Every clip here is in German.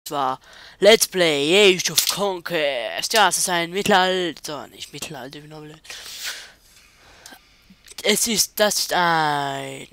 Zwar Let's Play Age of Conquest. Ja, es ist ein Mittelalter, nicht Mittelalter, wie normal. Das ist ein.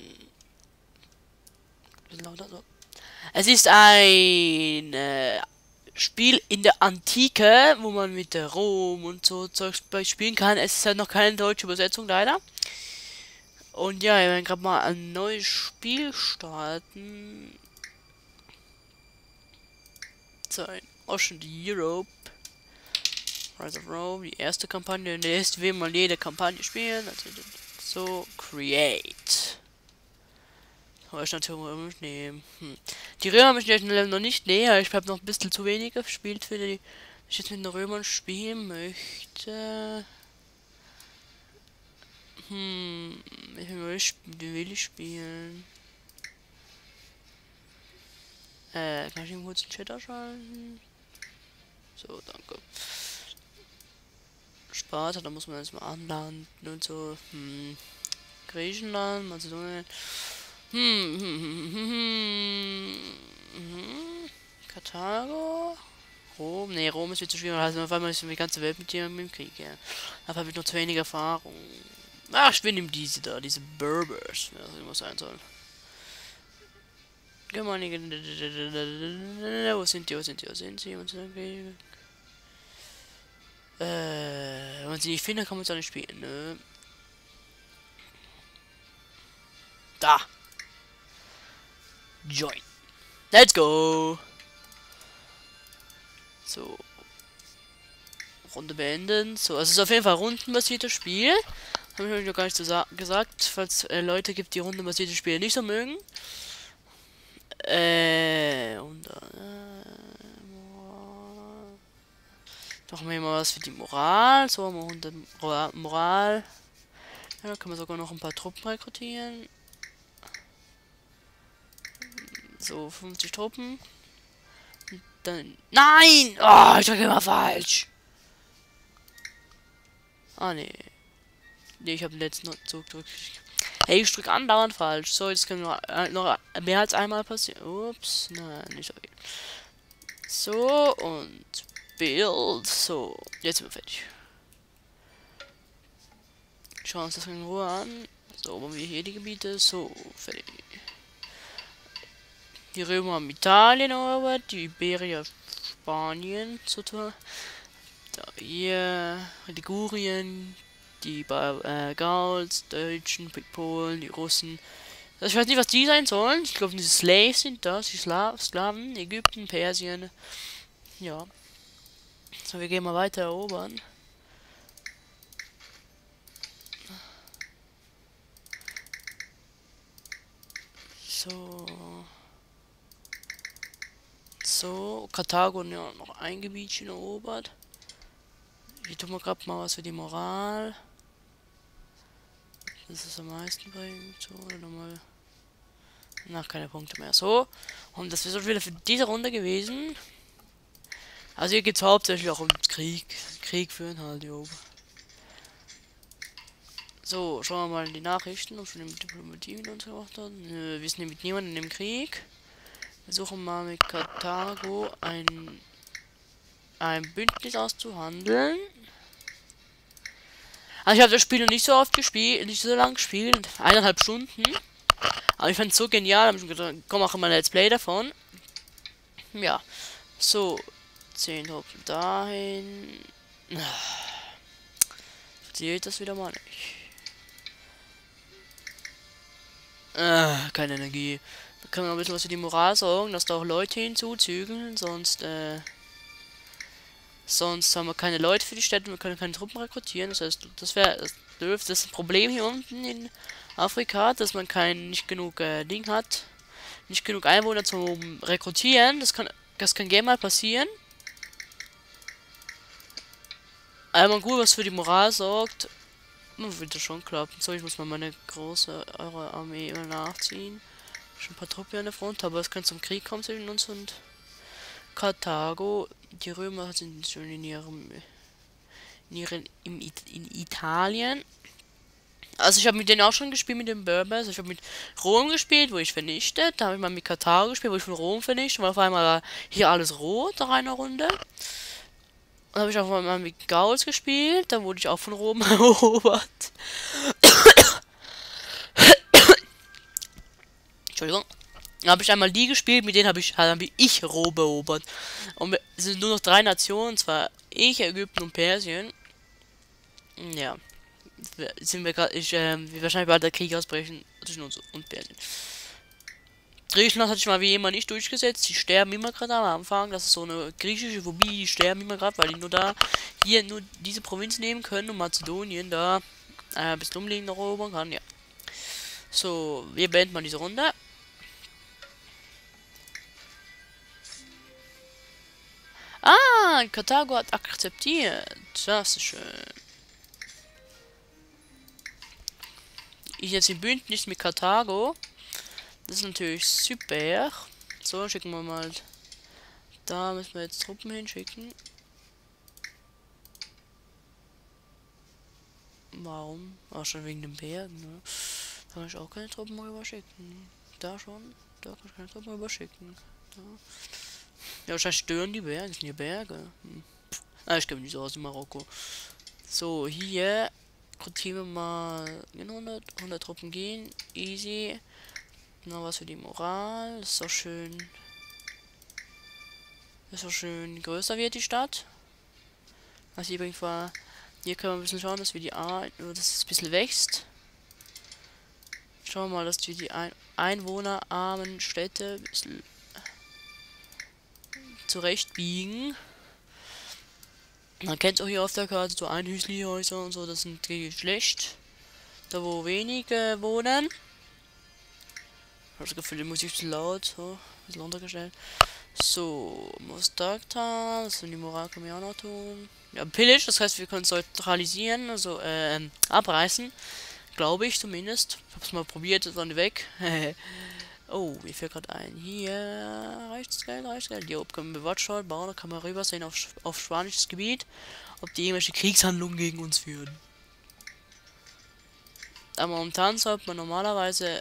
Lauter so. Es ist ein Spiel in der Antike, wo man mit der Rom und so Zeugs spielen kann. Es ist halt noch keine deutsche Übersetzung, leider. Und ja, wir werden gerade mal ein neues Spiel starten. So, ein Ocean Europe. Rise of Rome, die erste Kampagne. Und jetzt will man jede Kampagne spielen. Also so, Create. Deutschland Römer mich nehmen. Die Römer möchte ich noch nicht näher. Ich habe noch ein bisschen zu wenig gespielt für die. Wenn ich jetzt mit den Römern spielen möchte. Wie will ich spielen? Kann ich ihn kurz den Chat ausschalten? So, danke. Sparta, da muss man jetzt mal anlanden und so. Griechenland, Mazedonien. Karthago. Rom. Ne, Rom ist viel zu schwierig. Also auf einmal ist die ganze Welt mit dir im Krieg, ja. Aber habe ich noch zu wenig Erfahrung. Ach, ich bin ihm diese da, diese Berbers. Ja, das muss sein sollen. Gemeine. Wo sind die? Wo sind die? Wo sind sie? Wenn man sie nicht findet, kann man es auch nicht spielen, ne? Da. Join. Let's go. So. Runde beenden. So, es ist auf jeden Fall rundenbasiertes Spiel. Habe ich euch noch gar nicht so gesagt, falls Leute gibt, die rundenbasierte Spiele nicht so mögen. Und machen wir mal was für die Moral. So, haben wir Moral. Ja, da können wir sogar noch ein paar Truppen rekrutieren. So, 50 Truppen. Und dann. Nein! Oh, ich drücke immer falsch. Ah, nee. Nee, ich habe den letzten Zug gedrückt. Hey, ich drücke andauernd falsch. So, jetzt können wir noch mehr als einmal passieren. Ups, nein, nicht so viel. So, und Bild. So, jetzt sind wir fertig. Schauen uns das in Ruhe an. So, wo wir hier die Gebiete. So, fertig. Die Römer haben Italien erobert, die Iberier Spanien total. Da hier Ligurien, die Gauls, Deutschen, Polen, die Russen. Also ich weiß nicht, was die sein sollen. Ich glaube, diese Slaves sind das, die Sklaven, Ägypten, Persien. Ja. So, wir gehen mal weiter erobern. So. So, Karthago ja noch ein Gebietchen erobert. Hier tun wir gerade mal was für die Moral. Das ist am meisten bringt. So, oder nochmal. Nach keine Punkte mehr. So. Und das wäre schon wieder für diese Runde gewesen. Also hier geht es hauptsächlich auch ums Krieg. Krieg führen halt hier oben. So, schauen wir mal in die Nachrichten, ob schon die Diplomatie mit uns gemacht hat. Nö, wir sind hier mit niemandem im Krieg. Wir suchen mal mit Karthago ein Bündnis auszuhandeln. Also ich habe das Spiel noch nicht so oft gespielt, nicht so lange gespielt, 1,5 Stunden. Aber ich fand es so genial, habe ich gedacht, komm, mache mal ein Let's Play davon. Ja, so, 10 Truppen dahin. Funktioniert das wieder mal nicht. Keine Energie. Da können wir ein bisschen was für die Moral sorgen, dass da auch Leute hinzuzügen, sonst haben wir keine Leute für die Städte, wir können keine Truppen rekrutieren. Das heißt, das ist ein Problem hier unten in Afrika, dass man nicht genug Ding hat, nicht genug Einwohner zum Rekrutieren. Das kann gerne mal passieren. Aber man gut was für die Moral sorgt, dann wird das schon klappen. So, ich muss mal meine große Armee immer nachziehen. Schon ein paar Truppen an der Front, aber es kann zum Krieg kommen zwischen uns und Karthago. Die Römer sind schon in Italien. Also ich habe mit denen auch schon gespielt, mit den Berbers. Ich habe mit Rom gespielt, wo ich vernichtet. Da habe ich mal mit Katar gespielt, wo ich von Rom vernichtet. War auf einmal hier alles rot nach einer Runde. Dann habe ich auch mal mit Gauls gespielt. Da wurde ich auch von Rom erobert. Entschuldigung. Dann habe ich einmal die gespielt, mit denen habe ich Rom erobert. Und es sind nur noch 3 Nationen, und zwar ich, Ägypten und Persien. Ja. Sind wir gerade, wir wahrscheinlich bald der Krieg ausbrechen zwischen uns und Persien. Griechenland hat sich mal wie immer nicht durchgesetzt. Die sterben immer gerade am Anfang. Das ist so eine griechische Phobie. Die sterben immer gerade, weil die nur diese Provinz nehmen können und Mazedonien da bis umliegend erobern kann. Ja. So, wir beenden mal diese Runde. Ah, Karthago hat akzeptiert. Das ist schön. Ich jetzt im Bündnis mit Karthago. Das ist natürlich super. So, schicken wir mal. Da müssen wir jetzt Truppen hinschicken. Warum? Auch schon wegen den Bergen, ne? Da kann ich auch keine Truppen rüber schicken. Da schon. Da kann ich keine Truppen rüber schicken. Da. Ja, wahrscheinlich stören die Berge. Das sind hier Berge. Ah, ich kenne mich so aus in Marokko. So, hier rekrutieren wir mal 100 Truppen gehen. Easy. Noch was für die Moral. Das ist doch schön. Das ist doch schön größer wird die Stadt. Was übrigens war. Hier können wir ein bisschen schauen, dass wir dass es ein bisschen wächst. Schauen wir mal, dass wir die einwohnerarmen Städte ein bisschen zurechtbiegen. Man kennt es auch hier auf der Karte, so Einhüslihäuser und so, das sind schlecht. Da wo wenige wohnen. Ich habe das Gefühl, die Musik ist laut, so, ein bisschen runtergestellt. So, Mostakta, das sind die Moral, können wir auch noch tun. Ja, Pillage, das heißt, wir können es neutralisieren, also, abreißen. Glaube ich zumindest. Ich hab's mal probiert, jetzt waren die weg. Oh, mir fällt gerade ein. Hier reicht's Geld. Hier oben können wir Watchtower bauen, da kann man rübersehen auf spanisches Gebiet, ob die irgendwelche Kriegshandlungen gegen uns führen. Aber momentan sollte man normalerweise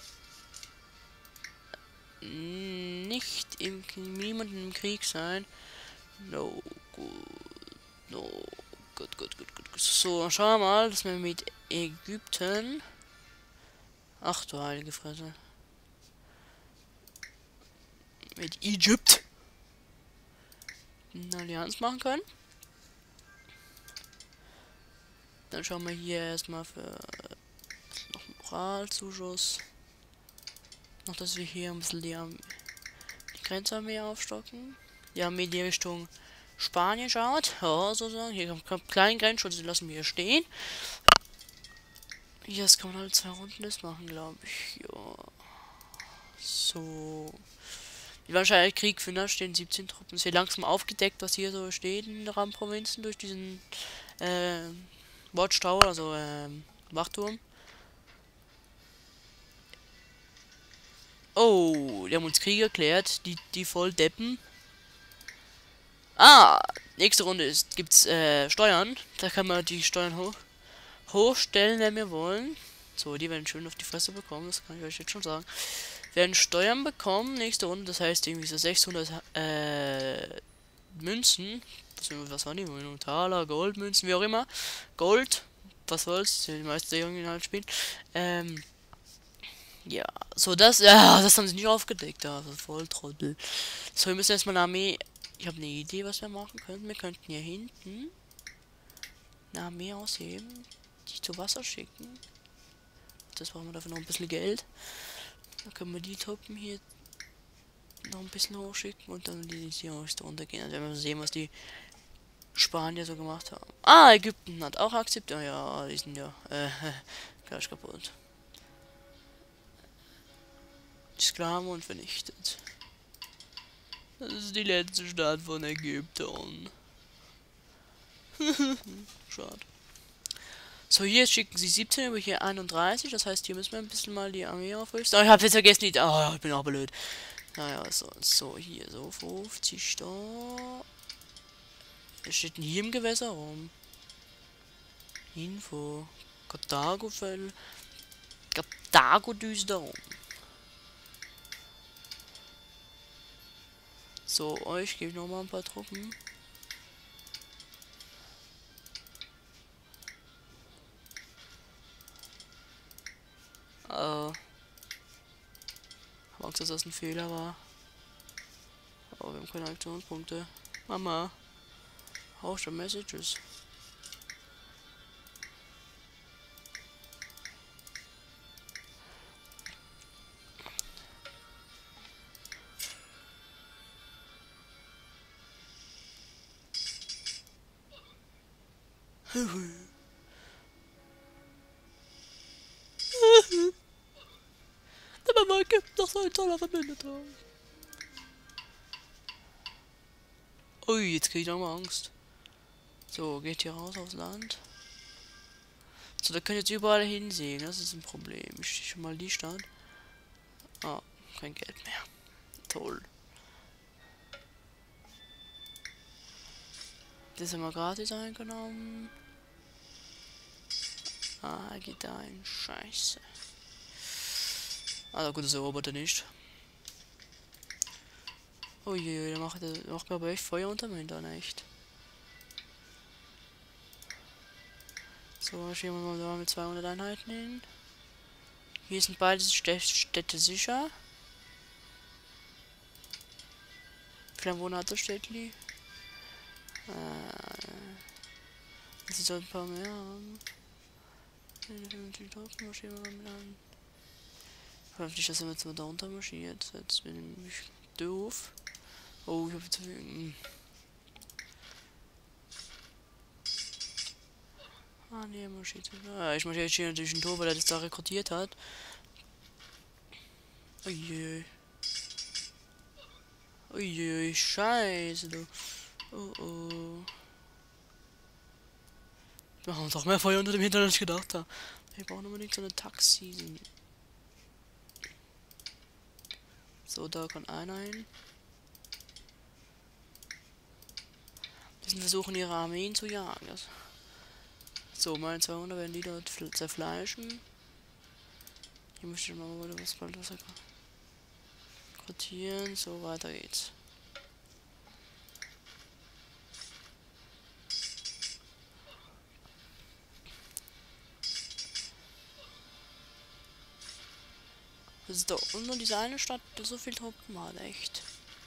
nicht niemanden im Krieg sein. No, gut. No, gut. So, schauen wir mal, dass wir mit Ägypten. Ach du heilige Fresse. Mit Egypt eine Allianz machen können. Dann schauen wir hier erstmal für noch Moralzuschuss. Noch, dass wir hier ein bisschen die Grenzarmee aufstocken. Die Armee die Richtung Spanien schaut. Ja, sozusagen. Hier kommt kleinen Grenzschutz, die lassen wir hier stehen. Hier, das kann man halt 2 Runden das machen, glaube ich. Ja. So. Die wahrscheinlich Krieg für, da stehen 17 Truppen. Ist hier langsam aufgedeckt, was hier so steht in den Randprovinzen durch diesen Watchtower, also Wachturm. Oh, die haben uns Krieg erklärt, die Volldeppen. Ah, nächste Runde gibt's Steuern. Da kann man die Steuern hochstellen, wenn wir wollen. So, die werden schön auf die Fresse bekommen, das kann ich euch jetzt schon sagen. Wir werden Steuern bekommen, nächste Runde, das heißt irgendwie so 600 Münzen. Was waren die? Taler, Goldmünzen, wie auch immer. Gold, was soll's, die meisten Serien halt spielen. Ja, so das haben sie nicht aufgedeckt, also voll Trottel. So, wir müssen erstmal eine Armee. Ich habe eine Idee, was wir machen könnten. Wir könnten hier hinten eine Armee ausheben, die zu Wasser schicken. Das brauchen wir dafür noch ein bisschen Geld. Dann können wir die Truppen hier noch ein bisschen hochschicken und dann die hier runtergehen. Also wenn wir sehen, was die Spanier so gemacht haben. Ah, Ägypten hat auch akzeptiert. Ja, die sind ja gleich kaputt. Die Sklaven und vernichtet. Das ist die letzte Stadt von Ägypten. Schade. So, hier schicken sie 17, aber hier 31. Das heißt, hier müssen wir ein bisschen mal die Armee aufrüsten. Oh, ich habe jetzt vergessen, ich bin auch blöd. Naja, so, hier, so 50 da. Was steht denn hier im Gewässer rum? Info. Karthago-Fell. Dago-Düsterung. So, euch gebe ich nochmal ein paar Truppen. Hab Angst, dass das ein Fehler war. Aber wir haben keine Aktionspunkte. Mama, hau schon Messages. Aber man gibt noch so ein toller Verbündeter. Ui, jetzt krieg ich noch mal Angst. So, geht hier raus aufs Land. So, da könnt ihr jetzt überall hinsehen. Das ist ein Problem. Ich stehe schon mal die Stadt. Ah, kein Geld mehr. Toll. Das haben wir gratis eingenommen. Ah, geht da ein Scheiße. Also gut, das erobert er nicht. Oh je, der macht mir aber echt Feuer unterm Hintern, echt. So, marschieren wir mal da mit 200 Einheiten hin. Hier sind beide Städte sicher. Vielleicht wohnen hat das Städtli. Sie sollten ein paar mehr haben. Marschieren wir mal an. Hoffentlich, dass er jetzt mal da runter marschiert. Jetzt bin ich doof. Oh, ich habe zu viel. Ah, ne, marschiert. Ich marschiere jetzt hier natürlich ein Tor, weil er das da rekrutiert hat. Uiui. Uiui, scheiße, du. Oh, oh. Wir haben doch mehr Feuer unter dem Hintern, als ich gedacht habe. Wir brauchen unbedingt so eine Taxi. So, da kann einer hin. Die versuchen ihre Armeen zu jagen. So, meine 200 werden die dort zerfleischen. Hier möchte ich mal wieder was Goldwasser rekrutieren. So, weiter geht's. Das ist doch nur diese eine Stadt, die so viel Truppen hat, echt.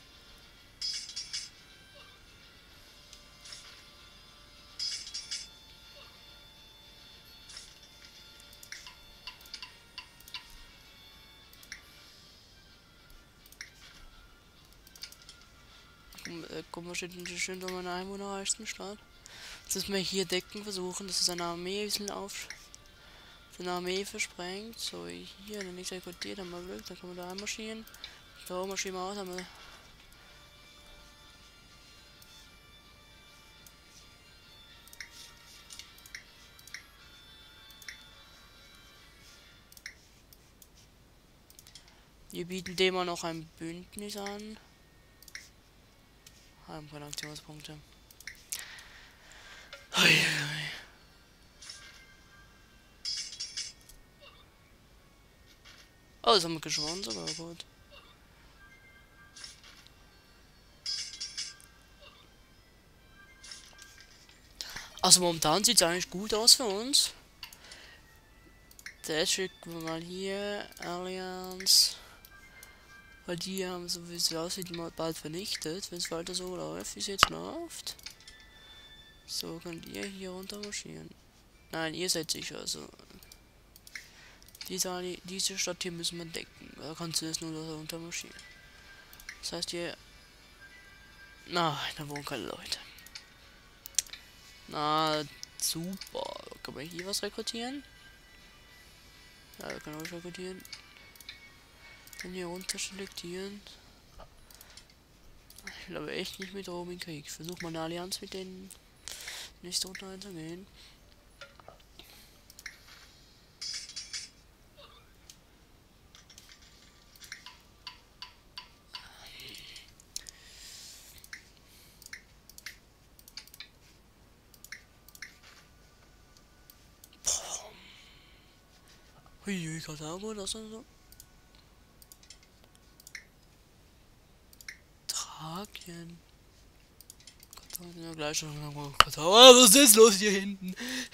Guck mal, steht schön so meine einwohnerreichsten Stadt. Jetzt müssen wir hier decken versuchen, dass es eine Armee ein bisschen seine Armee versprengt. So, hier, der nächste rekrutiert, haben wir Glück, dann können wir da einmarschieren. Da marschieren wir aus, haben wir. Wir bieten dem auch noch ein Bündnis an. Haben keine Aktionspunkte. Oh, das haben wir geschworen sogar, gut. Also momentan sieht es eigentlich gut aus für uns. Jetzt schicken wir mal hier Allianz. Weil die haben, so wie es aussieht, mal bald vernichtet, wenn es weiter so läuft, wie es jetzt läuft. So, könnt ihr hier runter marschieren. Nein, ihr seid sicher, also. Diese Stadt hier müssen wir decken. Da kannst du jetzt nur da runter marschieren. Das heißt hier. Nein, da wohnen keine Leute. Na, super. Kann man hier was rekrutieren? Ja, wir können auch rekrutieren. Dann hier runter selektieren. Ich glaube echt nicht mit Rom in Krieg. Ich versuche mal eine Allianz mit denen nicht so einzugehen. Hui, Karthago, das und so. Thrakien. Ja, gleich schon. Karthago. Was ist los hier hinten?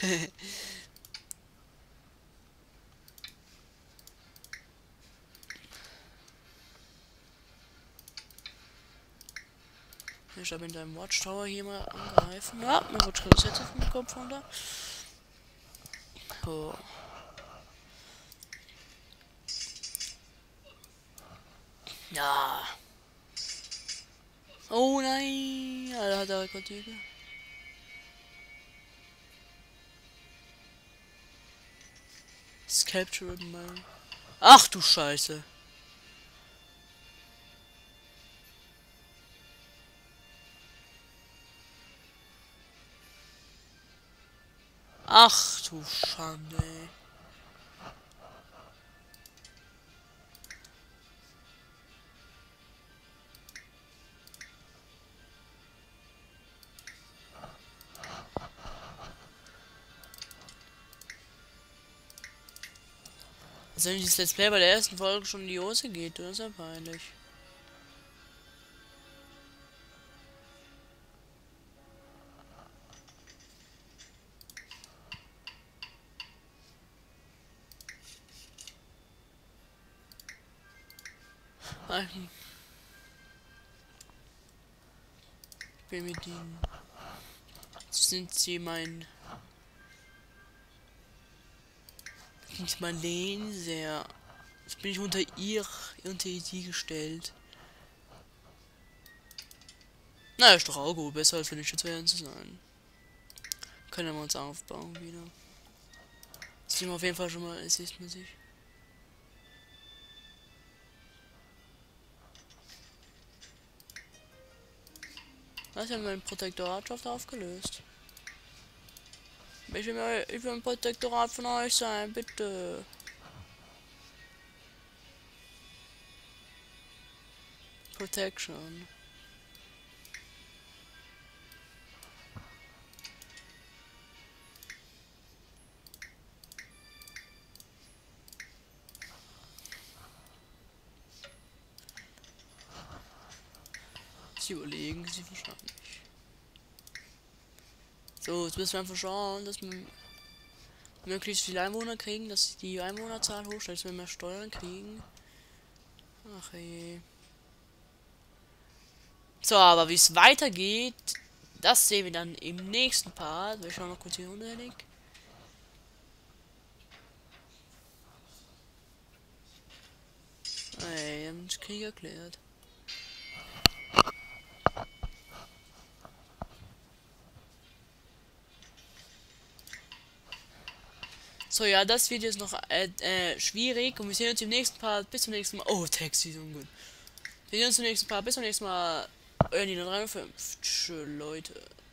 Ich habe in deinem Watchtower hier mal angreifen. Ja, mir wird schon das jetzt auf dem Kopf runter. So. Ja. Oh nein. Ja, da hat er rekordiert. Capture mal. Ach du Scheiße. Ach du Schande. Also wenn dieses Let's Play bei der ersten Folge schon in die Hose geht, das ist ja peinlich. Ich bin mit ihnen. Sind sie mein Leser? Jetzt bin ich unter sie gestellt. Na, ist doch auch gut, besser als wenn ich jetzt werden zu sein. Können wir uns aufbauen wieder. Das sieht man auf jeden Fall schon mal, es ist man sich. Was hat mein Protektoratschaft aufgelöst? Ich will ein Protektorat von euch sein, bitte. Protection. Sie überlegen sie wahrscheinlich. So, jetzt müssen wir einfach schauen, dass wir möglichst viele Einwohner kriegen, dass die Einwohnerzahl hochsteigt, dass wir mehr Steuern kriegen. Ach je. So, aber wie es weitergeht, das sehen wir dann im nächsten Part. Wir schauen noch kurz hier unten. Ey, wir haben den Krieg erklärt. So, ja, das Video ist noch schwierig und wir sehen uns im nächsten Part. Bis zum nächsten Mal. Oh, Taxi, so gut. Wir sehen uns im nächsten Part. Bis zum nächsten Mal. Euer Nino 53. Leute.